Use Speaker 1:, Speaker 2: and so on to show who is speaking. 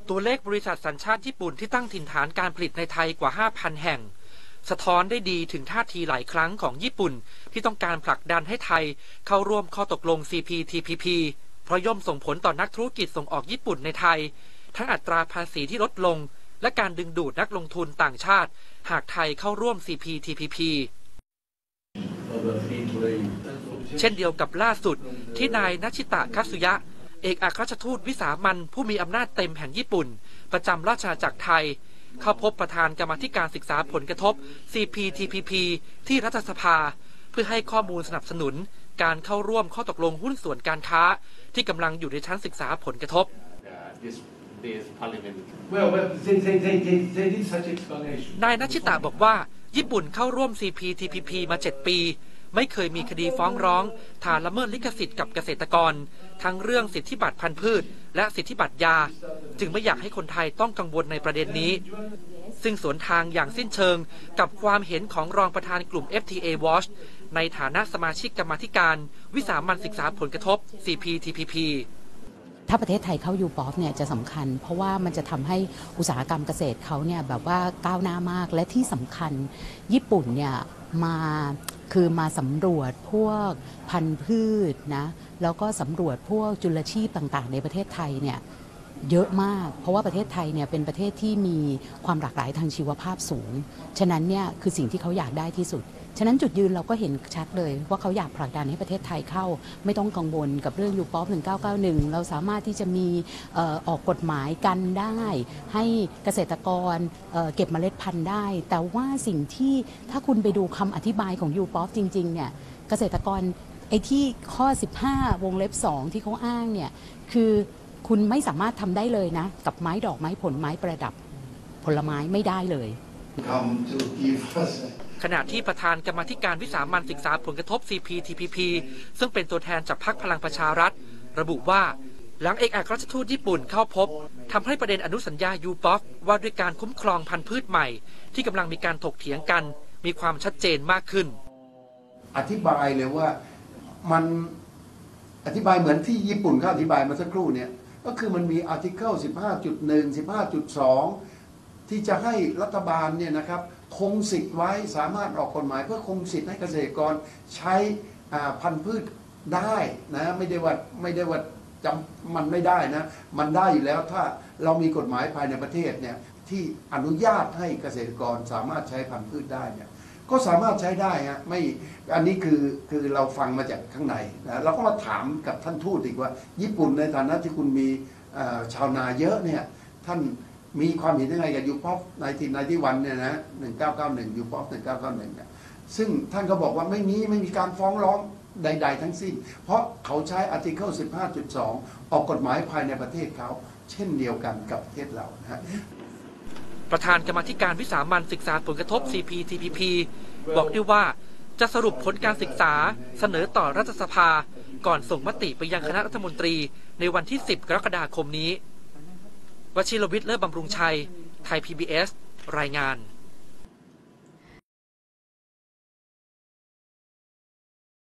Speaker 1: ตัวเลขบริษัทสัญชาติญี่ปุ่นที่ตั้งถิ่นฐานการผลิตในไทยกว่า 5,000 แห่งสะท้อนได้ดีถึงท่าทีหลายครั้งของญี่ปุ่นที่ต้องการผลักดันให้ไทยเข้าร่วมข้อตกลง CPTPP เพราะย่อมส่งผลต่อนักธุรกิจส่งออกญี่ปุ่นในไทยทั้งอัตราภาษีที่ลดลงและการดึงดูดนักลงทุนต่างชาติหากไทยเข้าร่วม CPTPP เช่นเดียวกับล่าสุดที่นายนัชิตะคัตสึยะเอกอัครราชทูตวิสามัญผู้มีอำนาจเต็มแห่งญี่ปุ่นประจำราชอาณาจักรไทยเข้าพบประธานกรรมาธิการศึกษาผลกระทบ CPTPP ที่รัฐสภาเพื่อให้ข้อมูลสนับสนุนการเข้าร่วมข้อตกลงหุ้นส่วนการค้าที่กำลังอยู่ในชั้นศึกษาผลกระทบนายนัชิตะบอกว่าญี่ปุ่นเข้าร่วม CPTPP มา 7 ปีไม่เคยมีคดีฟ้องร้องฐานละเมิดลิขสิทธิ์กับเกษตรกรทั้งเรื่องสิทธิบัตรพันธุ์พืชและสิทธิบัตรยาจึงไม่อยากให้คนไทยต้องกังวลในประเด็นนี้ซึ่งสวนทางอย่างสิ้นเชิงกับความเห็นของรองประธานกลุ่ม FTA Watch ในฐานะสมาชิกกรรมาธิการวิสามัญศึกษาผลกระทบ CPTPP
Speaker 2: ถ้าประเทศไทยเข้า UPOP เนี่ยจะสำคัญเพราะว่ามันจะทำให้อุตสาหกรรมเกษตรเขาเนี่ยแบบว่าก้าวหน้ามากและที่สำคัญญี่ปุ่นเนี่ยมาสำรวจพวกพันธุ์พืชนะแล้วก็สำรวจพวกจุลชีพต่างๆในประเทศไทยเนี่ยเยอะมากเพราะว่าประเทศไทยเนี่ยเป็นประเทศที่มีความหลากหลายทางชีวภาพสูงฉะนั้นเนี่ยคือสิ่งที่เขาอยากได้ที่สุดฉะนั้นจุดยืนเราก็เห็นชัดเลยว่าเขาอยากผลักดันให้ประเทศไทยเข้าไม่ต้องกังวลกับเรื่อง UPOP 1991เราสามารถที่จะมีออกกฎหมายกันได้ให้เกษตรกรเก็บเมล็ดพันธุ์ได้แต่ว่าสิ่งที่ถ้าคุณไปดูคำอธิบายของ UPOP จริงๆเนี่ยเกษตรกรไอ้ที่ข้อ15วงเล็บ2ที่เขาอ้างเนี่ยคือคุณไม่สามารถทำได้เลยนะกับไม้ดอกไม้ผลไม้ประดับผลไม้ไม่ได้เลยขณะที่ประธานกรรมาธิการวิสามัญศึกษาผลกระทบ CPTPP ซึ่งเป็นตัวแทนจากพรรคพลังประชารัฐระบุว่าหลังเอกอัครราชทูตญี่ปุ่นเข้าพบทำให้ประเด็นอนุสัญญา UPOP ว่าด้วยการคุ้มครองพันธุ์พืชใหม่ที่กำลังมีการถกเถียงกันมีความชัดเจนมากขึ้น
Speaker 3: อธิบายเลยว่ามันอธิบายเหมือนที่ญี่ปุ่นเขาอธิบายมาสักครู่เนี่ยก็คือมันมีอาร์ติเคิล 15.1 15.2 ที่จะให้รัฐบาลเนี่ยนะครับคงสิทธิ์ไว้สามารถออกกฎหมายเพื่อคงสิทธิ์ให้เกษตรกรใช้พันธุ์พืชได้นะไม่ได้ว่าจำมันไม่ได้นะมันได้อยู่แล้วถ้าเรามีกฎหมายภายในประเทศเนี่ยที่อนุญาตให้เกษตรกรสามารถใช้พันธุ์พืชได้เนี่ยก็สามารถใช้ได้ฮะไม่อันนี้คือเราฟังมาจากข้างในนะเราก็มาถามกับท่านทูตอีกว่าญี่ปุ่นในฐานะที่คุณมีชาวนาเยอะเนี่ยท่านมีความเห็นยังไงกับ UPOP 1991เนี่ยนะ1991 UPOP 1991เนี่ยซึ่งท่านก็บอกว่าไม่มีการฟ้องร้องใดๆทั้งสิ้นเพราะเขาใช้ Article 15.2 ออกกฎหมายภายในประเทศเขาเช่นเดียวกันกับประเทศเรานะฮะ
Speaker 1: ประธานกรรมาธิการวิสามัญศึกษาผลกระทบ CPTPP บอกด้วยว่าจะสรุปผลการศึกษาเสนอต่อรัฐสภาก่อนส่งมติไปยังคณะรัฐมนตรีในวันที่ 10 กรกฎาคมนี้วชิรวิทย์ เลิศบำรุงชัย ไทย PBS รายงาน